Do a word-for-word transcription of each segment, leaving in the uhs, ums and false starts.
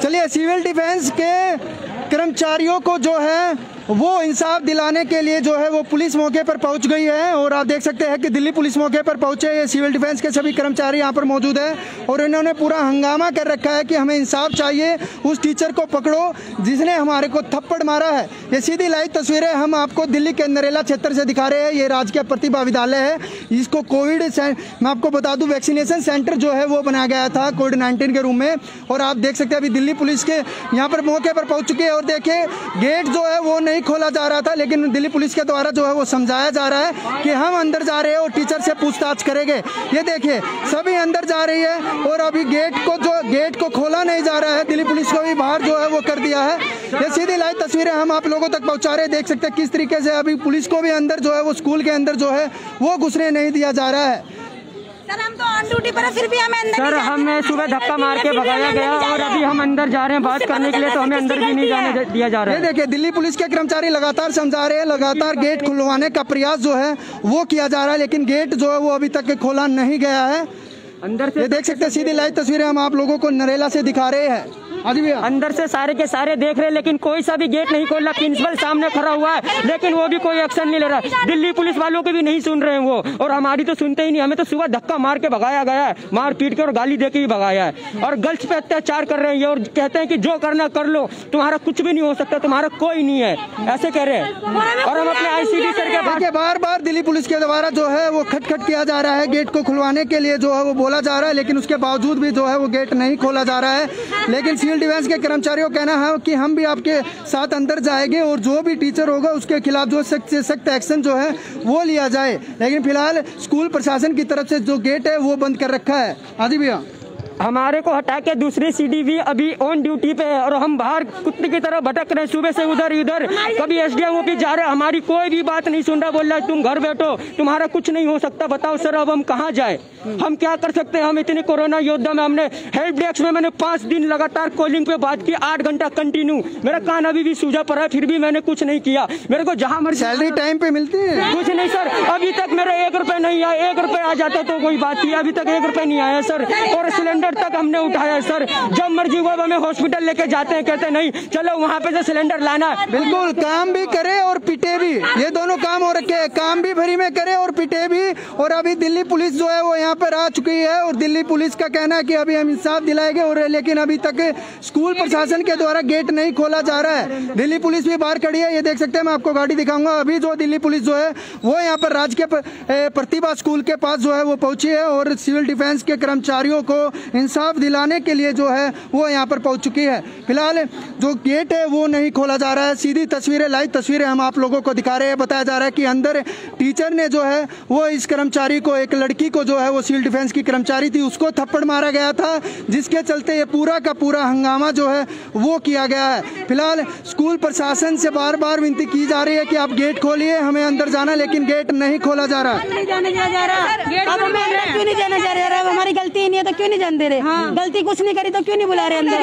चलिए, civil defence के कर्मचारियों को जो है वो इंसाफ दिलाने के लिए जो है वो पुलिस मौके पर पहुंच गई है और आप देख सकते हैं कि दिल्ली पुलिस मौके पर पहुंचे। ये सिविल डिफेंस के सभी कर्मचारी यहां पर मौजूद हैं और इन्होंने पूरा हंगामा कर रखा है कि हमें इंसाफ चाहिए, उस टीचर को पकड़ो जिसने हमारे को थप्पड़ मारा है। ये सीधी लाइव तस्वीरें हम आपको दिल्ली के नरेला क्षेत्र से दिखा रहे हैं। ये राजकीय प्रतिभा विद्यालय है, इसको कोविड मैं आपको बता दूं वैक्सीनेशन सेंटर जो है वो बनाया गया था कोविड नाइन्टीन के रूम में। और आप देख सकते हैं अभी दिल्ली पुलिस के यहाँ पर मौके पर पहुंच चुके हैं और देखिए गेट जो है वो नहीं खोला जा रहा था, लेकिन दिल्ली पुलिस के द्वारा जो है वो समझाया जा रहा है कि हम अंदर जा रहे हैं और टीचर से पूछताछ करेंगे। ये देखिए सभी अंदर जा रही है और अभी गेट को जो गेट को खोला नहीं जा रहा है, दिल्ली पुलिस को भी बाहर जो है वो कर दिया है। ये सीधी लाइव तस्वीरें हम आप लोगों तक पहुंचा रहे हैं। देख सकते हैं किस तरीके से अभी पुलिस को भी अंदर जो है वो स्कूल के अंदर जो है वो घुसने नहीं दिया जा रहा है। सर हम तो ऑन ड्यूटी पर है, फिर भी हमें अंदर सर हमें सुबह धक्का मार के भगाया गया और अभी हम अंदर जा रहे हैं बात करने के लिए, तो हमें अंदर भी नहीं जाने दिया जा रहा है। ये देखिए दिल्ली पुलिस के कर्मचारी लगातार समझा रहे हैं, लगातार गेट खुलवाने का प्रयास जो है वो किया जा रहा है, लेकिन गेट जो है वो अभी तक खोला नहीं गया है। अंदर से ये देख सकते हैं सीधी लाइव तस्वीरें हम आप लोगों को नरेला से दिखा रहे हैं। आज भी अंदर से सारे के सारे देख रहे हैं, लेकिन कोई सा भी गेट नहीं खोला। प्रिंसिपल सामने खड़ा हुआ है लेकिन वो भी कोई एक्शन नहीं ले रहा। दिल्ली पुलिस वालों के भी नहीं सुन रहे हैं वो, और हमारी तो सुनते ही नहीं। हमें तो सुबह धक्का मार के भगाया गया है, मार पीट के और गाली दे के ही भगाया है, और गर्ल्स पे अत्याचार कर रहे हैं और कहते हैं कि जो करना कर लो, तुम्हारा कुछ भी नहीं हो सकता, तुम्हारा कोई नहीं है, ऐसे कह रहे हैं। और हम अपने आईसीडी सर के बार बार दिल्ली पुलिस के द्वारा जो है वो खटखट किया जा रहा है, गेट को खुलवाने के लिए जो है वो बोला जा रहा है, लेकिन उसके बावजूद भी जो है वो गेट नहीं खोला जा रहा है। लेकिन सिविल डिफेंस के कर्मचारी कहना है कि हम भी आपके साथ अंदर जाएंगे और जो भी टीचर होगा उसके खिलाफ जो सख्त से सख्त एक्शन जो है वो लिया जाए। लेकिन फिलहाल स्कूल प्रशासन की तरफ से जो गेट है वो बंद कर रखा है। आदि भैया हमारे को हटा के दूसरी सीडी भी अभी ऑन ड्यूटी पे है और हम बाहर कुत्ते की तरह भटक रहे हैं, सुबह से उधर इधर। कभी एसडीएम ऑफिस जा रहे हैं, हमारी कोई भी बात नहीं सुन रहा, बोल रहा है तुम घर बैठो, तुम्हारा कुछ नहीं हो सकता। बताओ सर अब हम कहाँ जाए, हम क्या कर सकते हैं? हम इतने कोरोना योद्धा में हमने हेल्प डेस्क में मैंने पांच दिन लगातार कॉलिंग पे बात की, आठ घंटा कंटिन्यू। मेरा कान अभी भी सूजा पड़ा है, फिर भी मैंने कुछ नहीं किया। मेरे को जहाँ मर्जी सैलरी टाइम पे मिलती है, कुछ नहीं सर। अभी तक मेरा एक रुपए नहीं आया, एक रुपए आ जाता तो कोई बात थी, अभी तक एक रुपए नहीं आया सर। और सिलेंडर तक हमने उठाया सर, जब मर्जी हुआ हमें हॉस्पिटल लेके जाते हैं, कहते नहीं चलो वहाँ पे से सिलेंडर लाना। बिल्कुल काम भी करे और पिटे भी, ये दोनों काम हो रखे हैं, काम भी भरी में करे और पिटे भी। और अभी दिल्ली पुलिस जो है वो यहाँ पर आ चुकी है और दिल्ली पुलिस का कहना है कि अभी हम इंसाफ दिलाएंगे, और लेकिन अभी तक स्कूल प्रशासन के द्वारा गेट नहीं खोला जा रहा है। दिल्ली पुलिस भी बाहर खड़ी है, ये देख सकते हैं, मैं आपको गाड़ी दिखाऊंगा। अभी जो दिल्ली पुलिस जो है वो यहाँ पर राजकीय प्रतिभा स्कूल के पास जो है वो पहुंची है और सिविल डिफेंस के कर्मचारियों को इंसाफ दिलाने के लिए जो है वो यहाँ पर पहुंच चुकी है। फिलहाल जो गेट है वो नहीं खोला जा रहा है। सीधी तस्वीरें, लाइव तस्वीरें हम आप लोगों को दिखा रहे हैं। बताया जा रहा है कि अंदर टीचर ने जो है वो इस कर्मचारी को, एक लड़की को जो है वो सिविल डिफेंस की कर्मचारी थी, उसको थप्पड़ मारा गया था, जिसके चलते ये पूरा का पूरा हंगामा जो है वो किया गया है। फिलहाल स्कूल प्रशासन से बार बार विनती की जा रही है कि आप गेट खोलिए, हमें अंदर जाना, लेकिन गेट नहीं खोला जा रहा। नहीं जाने दिया जा रहा, क्यों नहीं जाने जा रहा? हमारी गलती ही नहीं है तो क्यों नहीं जाने दे रहे? गलती कुछ नहीं करी तो क्यों नहीं बुला रहे अंदर?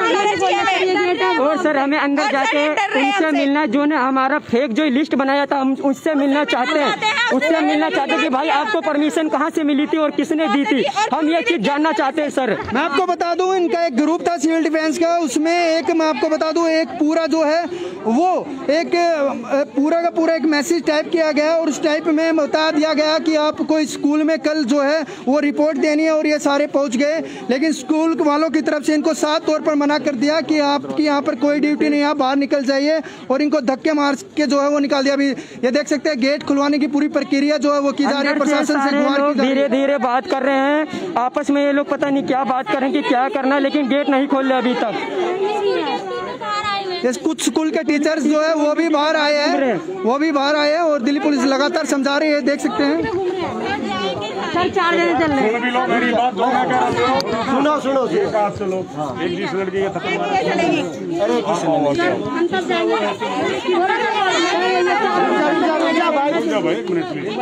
और सर हमें अंदर जाके उनसे मिलना, जो ने हमारा फेक जो लिस्ट बनाया था, हम उससे मिलना चाहते हैं, उससे मिलना चाहते हैं कि भाई आपको परमिशन कहाँ से मिली थी और किसने दी थी, हम ये चीज जानना चाहते हैं सर। मैं आपको बता दूं इनका एक ग्रुप था सिविल डिफेंस का, उसमें एक मैं आपको बता दूं एक पूरा जो है वो एक पूरा का पूरा एक मैसेज टाइप किया गया और उस टाइप में बता दिया गया कि आपको स्कूल में कल जो है वो रिपोर्ट देनी है, और ये सारे पहुंच गए। लेकिन स्कूल वालों की तरफ से इनको साफ तौर पर मना कर दिया कि आपकी यहाँ पर कोई ड्यूटी नहीं, आप बाहर निकल जाइए, और इनको धक्के मार के जो है वो निकाल दिया। अभी ये देख सकते हैं गेट खुलवाने की पूरी प्रक्रिया जो है वो की जा रही है, प्रशासन से गुहार की धीरे धीरे बात कर रहे हैं आपस में, ये लोग पता नहीं क्या बात कर रहे हैं कि क्या करना है, लेकिन गेट नहीं खोल रहे अभी तक। ये कुछ स्कूल के टीचर्स जो है वो भी बाहर आए हैं, वो भी बाहर आए हैं और दिल्ली पुलिस लगातार समझा रही है, देख सकते हैं। सर चार जने चल रहे हैं, सुनो सुनो एक बात से लोग एक बीस लड़के अरे हम सब जाएंगे। भाई एक मिनट प्लीज,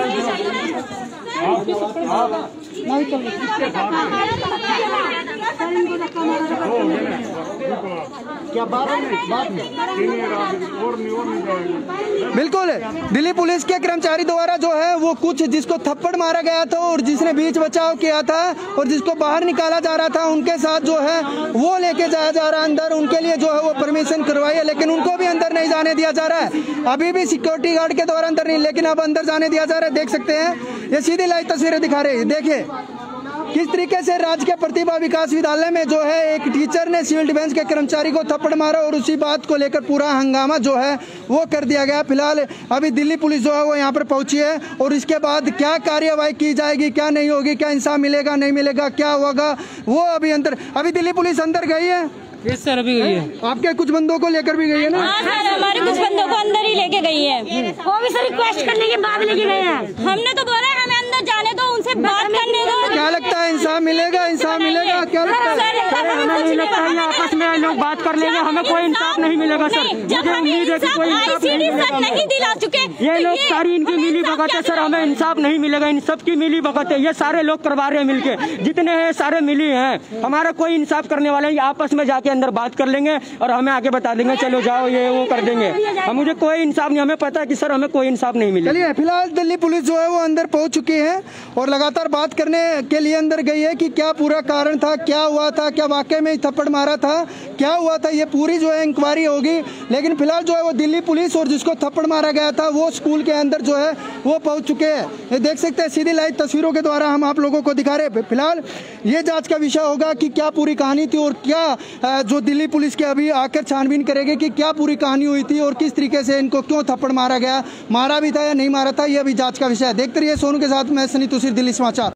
नहीं चल क्या बात बात बिल्कुल, दिल्ली पुलिस के कर्मचारी द्वारा जो है वो कुछ जिसको थप्पड़ मारा गया था और जिसने बीच बचाव किया था और जिसको बाहर निकाला जा रहा था उनके साथ जो है वो लेके जाया जा रहा है अंदर। उनके लिए जो है वो परमिशन करवाई है, लेकिन उनको भी अंदर नहीं जाने दिया जा रहा है। अभी भी सिक्योरिटी गार्ड के द्वारा अंदर नहीं, लेकिन अब अंदर जाने दिया जा रहा है। देख सकते हैं, ये सीधी लाइव तस्वीरें दिखा रहे हैं। देखिए किस तरीके से राजकीय प्रतिभा विकास विद्यालय में जो है एक टीचर ने सिविल डिफेंस के कर्मचारी को थप्पड़ मारा और उसी बात को लेकर पूरा हंगामा जो है वो कर दिया गया। फिलहाल अभी दिल्ली पुलिस जो है वो यहाँ पर पहुंची है और इसके बाद क्या कार्यवाही की जाएगी, क्या नहीं होगी, क्या इंसाफ मिलेगा नहीं मिलेगा, क्या होगा, वो अभी अंदर अभी दिल्ली पुलिस अंदर गई है। यस सर, अभी गई है। आपके कुछ बंदों को लेकर भी गई है ना? हाँ सर, हमारे कुछ बंदों को अंदर ही लेके गई है। वो भी सर रिक्वेस्ट करने के बाद लेके गए हैं। हमने तो बोला है हमें अंदर जाने दो, उनसे बात करने दो। क्या लगता है इंसाफ मिलेगा? इंसाफ मिलेगा क्या लगता है? हमें नहीं लगता है आपस में लोग बात कर लेंगे, हमें कोई इंसाफ नहीं मिलेगा सर। मुझे उम्मीद है कि कोई इंसाफ नहीं दिला चुके ये लोग, सारी इनकी मिली भगत है सर। हमें इंसाफ नहीं मिलेगा, इन सबकी मिली भगत है। ये सारे लोग करवा रहे हैं मिलके, जितने हैं सारे मिली हैं। हमारा कोई इंसाफ करने वाला है, आपस में जाके अंदर बात कर लेंगे और हमें आगे बता देंगे चलो जाओ ये वो कर देंगे। हम मुझे कोई इंसाफ नहीं, हमें पता है कि सर हमें कोई इंसाफ नहीं मिलेगा। चलिए फिलहाल दिल्ली पुलिस जो है वो अंदर पहुंच चुकी है और लगातार बात करने के लिए अंदर गई है कि क्या पूरा कारण था, क्या हुआ था, क्या वाकई में थप्पड़ मारा था, क्या हुआ था, ये पूरी जो है इंक्वायरी होगी। लेकिन फिलहाल जो है वो दिल्ली पुलिस और जिसको थप्पड़ मारा गया था वो स्कूल के अंदर जो है वो पहुंच चुके हैं। ये देख सकते हैं सीधी लाइव तस्वीरों के द्वारा हम आप लोगों को दिखा रहे हैं। फिलहाल ये जांच का विषय होगा कि क्या पूरी कहानी थी और क्या जो दिल्ली पुलिस के अभी आकर छानबीन करेगी कि क्या पूरी कहानी हुई थी और किस तरीके से इनको क्यों थप्पड़ मारा गया, मारा भी था या नहीं मारा था, यह भी जांच का विषय है। देखते रहिए सोनू के साथ मैं सनी तुसीर, दिल्ली समाचार।